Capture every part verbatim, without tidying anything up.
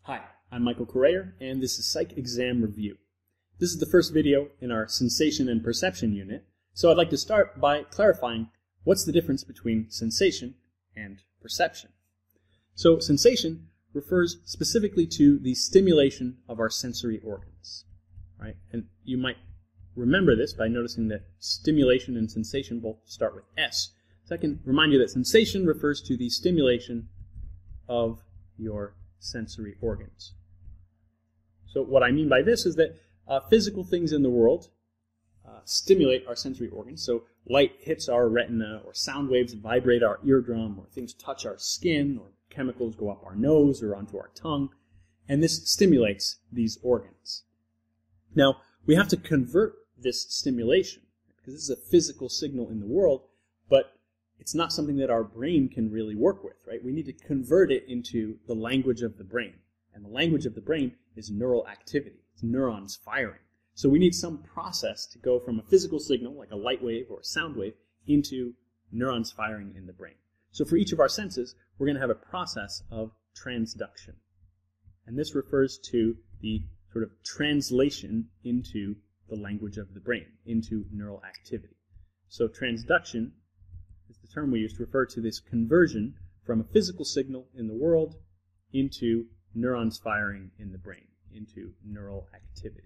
Hi, I'm Michael Correa, and this is Psych Exam Review. This is the first video in our Sensation and Perception unit, so I'd like to start by clarifying what's the difference between sensation and perception. So sensation refers specifically to the stimulation of our sensory organs, right? And you might remember this by noticing that stimulation and sensation both start with S. So I can remind you that sensation refers to the stimulation of your sensory organs. So what I mean by this is that uh, physical things in the world uh, stimulate our sensory organs. So light hits our retina, or sound waves vibrate our eardrum, or things touch our skin, or chemicals go up our nose or onto our tongue, and this stimulates these organs. Now, we have to convert this stimulation, because this is a physical signal in the world, but it's not something that our brain can really work with, right? We need to convert it into the language of the brain. And the language of the brain is neural activity. It's neurons firing. So we need some process to go from a physical signal, like a light wave or a sound wave, into neurons firing in the brain. So for each of our senses, we're going to have a process of transduction. And this refers to the sort of translation into the language of the brain, into neural activity. So transduction is the term we use to refer to this conversion from a physical signal in the world into neurons firing in the brain, into neural activity.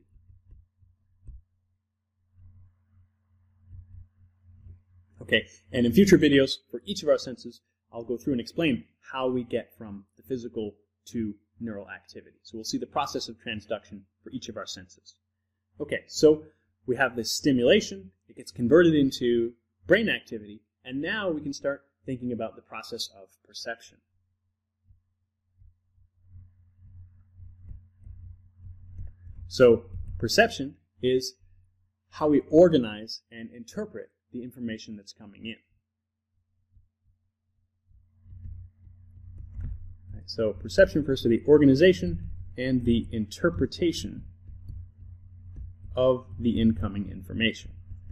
Okay, and in future videos for each of our senses, I'll go through and explain how we get from the physical to neural activity. So we'll see the process of transduction for each of our senses. Okay, so we have this stimulation, it gets converted into brain activity, and now we can start thinking about the process of perception. So perception is how we organize and interpret the information that's coming in. Right, so perception refers to the organization and the interpretation of the incoming information.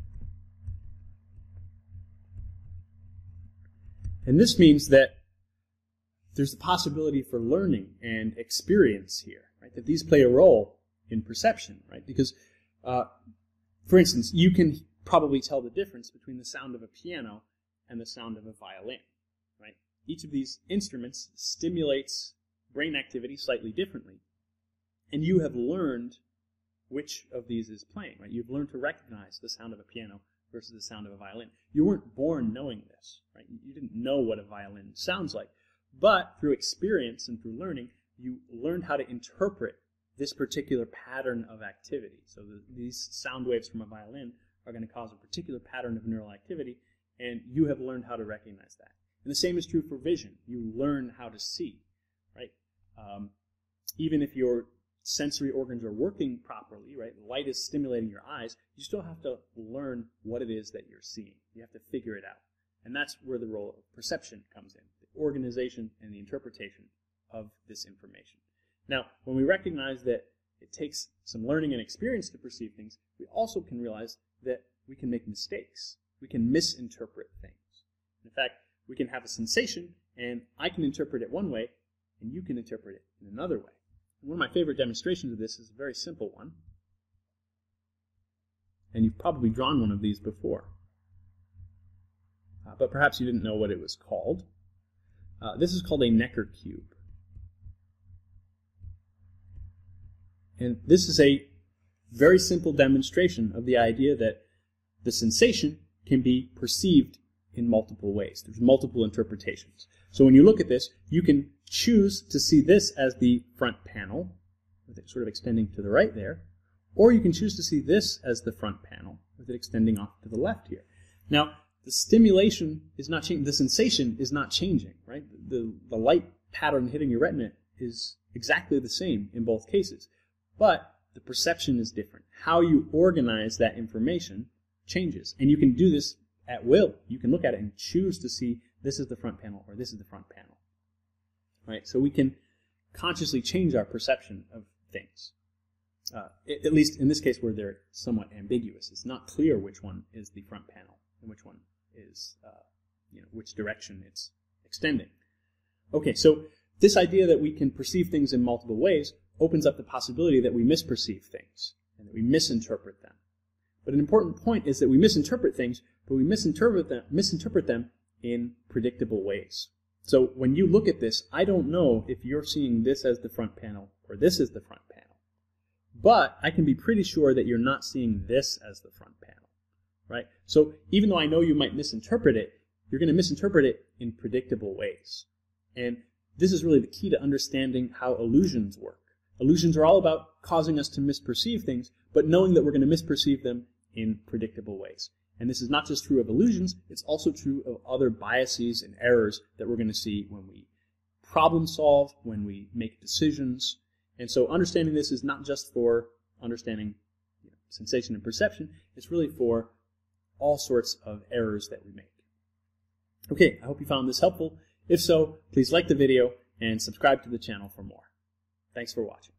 And this means that there's the possibility for learning and experience here, right? That these play a role in perception, right? Because, uh, for instance, you can probably tell the difference between the sound of a piano and the sound of a violin, right? Each of these instruments stimulates brain activity slightly differently, and you have learned which of these is playing, right? You've learned to recognize the sound of a piano versus the sound of a violin. You weren't born knowing this, right? You didn't know what a violin sounds like. But through experience and through learning, you learned how to interpret this particular pattern of activity. So the, these sound waves from a violin are going to cause a particular pattern of neural activity, and you have learned how to recognize that. And the same is true for vision. You learn how to see, right? Um, even if your sensory organs are working properly, right? Light is stimulating your eyes, you still have to learn what it is that you're seeing. You have to figure it out. And that's where the role of perception comes in, the organization and the interpretation of this information. Now, when we recognize that it takes some learning and experience to perceive things, we also can realize that we can make mistakes. We can misinterpret things. In fact, we can have a sensation, and I can interpret it one way, and you can interpret it in another way. One of my favorite demonstrations of this is a very simple one. And you've probably drawn one of these before. Uh, but perhaps you didn't know what it was called. Uh, this is called a Necker cube. And this is a very simple demonstration of the idea that the sensation can be perceived in multiple ways. There's multiple interpretations. So when you look at this, you can choose to see this as the front panel, with it sort of extending to the right there, or you can choose to see this as the front panel, with it extending off to the left here. Now, the stimulation is not changing, the sensation is not changing, right? The, the light pattern hitting your retina is exactly the same in both cases, but the perception is different. How you organize that information changes, and you can do this at will. You can look at it and choose to see this is the front panel or this is the front panel. Right? So we can consciously change our perception of things. Uh, at least in this case where they're somewhat ambiguous. It's not clear which one is the front panel and which one is, uh, you know, which direction it's extending. Okay, so This idea that we can perceive things in multiple ways opens up the possibility that we misperceive things and that we misinterpret them. But an important point is that we misinterpret things, but we misinterpret them, misinterpret them in predictable ways. So when you look at this, I don't know if you're seeing this as the front panel or this as the front panel. But I can be pretty sure that you're not seeing this as the front panel, right? So even though I know you might misinterpret it, you're going to misinterpret it in predictable ways. And this is really the key to understanding how illusions work. Illusions are all about causing us to misperceive things, but knowing that we're going to misperceive them in predictable ways. And this is not just true of illusions, it's also true of other biases and errors that we're going to see when we problem solve, when we make decisions. And so understanding this is not just for understanding, you know, sensation and perception, it's really for all sorts of errors that we make. Okay, I hope you found this helpful. If so, please like the video and subscribe to the channel for more. Thanks for watching.